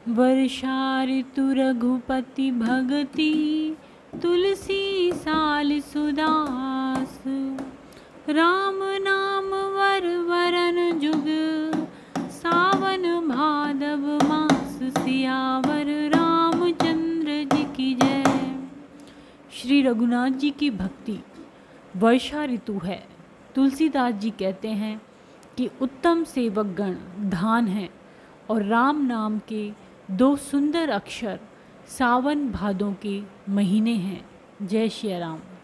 वर्षा ऋतु रघुपति भगति, तुलसी साल सुदास। राम नाम वर वरन जुग, सावन भादव मास। सियावर रामचंद्र जी की जय। श्री रघुनाथ जी की भक्ति वर्षा ऋतु है। तुलसीदास जी कहते हैं कि उत्तम सेवक गण धान हैं और राम नाम के 2 सुंदर अक्षर सावन भादों के महीने हैं। जय श्री राम।